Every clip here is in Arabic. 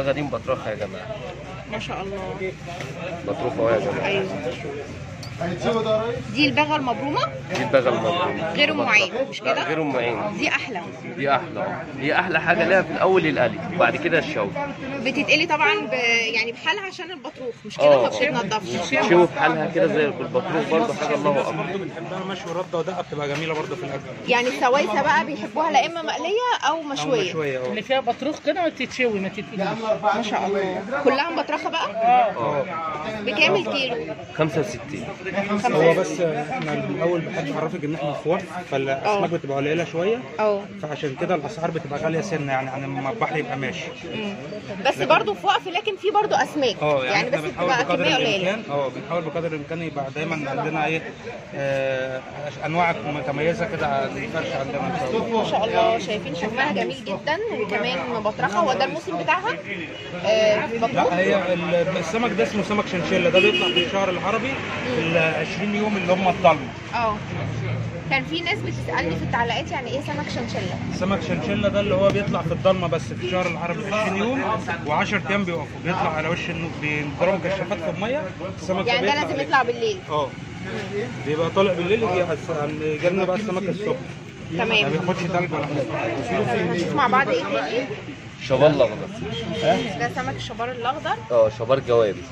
البغا دي مبطرخه يا جماعه. ما شاء الله. مطروخه اهو يا جماعه. ايوه. دي البغا المبرومه. دي البغا المبرومه غير ام عين مش لا كده؟ غير ام عين. دي احلى. دي احلى. هي احلى حاجه ليها في الاول القلي وبعد كده الشوي. بتتقلي طبعا يعني بحالها عشان البطروخ مش كده؟ ما بتتنضفش. تشوي بحالها كده زي البطروخ برضه حاجه الله اكبر. برضه بنحبها مشوي رده ودقه، بتبقى جميله برضه في الاكل. يعني السوايسه بقى بيحبوها لا اما مقليه او مشويه. مشويه اللي فيها بطروخ كده ما تتشوي ما تتقليش. ما شاء الله. كلها مبطرخه بقى؟ اه بكام الكيلو؟ 65. هو بس احنا الاول بحب اعرفك ان احنا في وقت فالاسماك بتبقى قليله شويه، فعشان كده الاسعار بتبقى غاليه سنه يعني عن ما البحر يبقى ماشي. بس برضه في وقف لكن في برضه اسماك. يعني بس بتبقى كميه قليله. بنحاول بقدر الامكان يبقى دايما عندنا ايه انواع متميزه كده على الفرش عندنا. ما شاء الله. شايفين شكلها جميل جدا وكمان مبطرخه. هو ده الموسم بتاعها؟ لا هي السمك ده اسمه سمك شنشيلا، ده بيطلع في الشهر العربي في ال 20 يوم اللي هم الضلمه. كان في ناس بتسالني في التعليقات يعني ايه سمك شنشيلا؟ سمك شنشيلا ده اللي هو بيطلع في الضلمه بس في الشهر العربي 20 يوم و10 ايام بيوقفوا، بيطلع على وش النور بيضربوا كشافات في الميه. السمك يعني ده لازم يطلع بالليل. بيبقى طالع بالليل يجي لنا بقى السمك الصبح. تمام. ما بياخدش تلج ولا حاجه. نشوف مع بعض ايه تاني؟ شبار الاخضر. ده سمك الشبار الاخضر. شبار جوابي.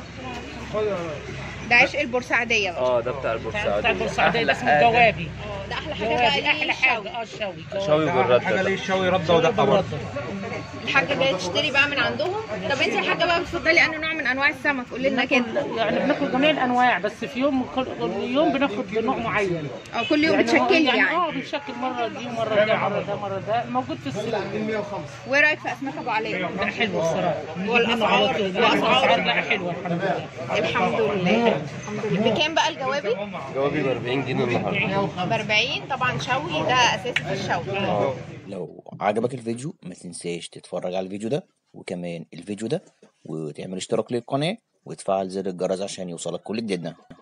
ده عشق البورسعيديه بقى. ده بتاع البورسعيديه. بتاع البورسعيديه ده اسمه جوابي. ده احلى حاجه بقى. احلى حاجه الشوي. شوي بالرده. حاجه ليه الشوي رده ودقه برضه. الحاجه جايه تشتري بقى من عندهم. طب انت يا حاجه بقى بتفضلي انهي نوع من انواع السمك؟ قولي لنا كده. يعني بناكل جميع الانواع بس في يوم كل يوم بناخد نوع معين. كل يوم بتشكلي يعني؟ بنشكل مره دي ومره ده مره ده موجود في السوق. وايه رايك في اسماك ابو علي؟ ده حلو الصراحه. والاسعار لا حلوه الحمد لله. بكام بقى الجوابي؟ جوابي ب 40 جنيه النهارده. ب 40 طبعا. شوي ده اساسي في الشوي. لو عجبك الفيديو ما تنساش تتفرج على الفيديو ده وكمان الفيديو ده وتعمل اشتراك للقناة وتفعل زر الجرس عشان يوصلك كل جديدنا.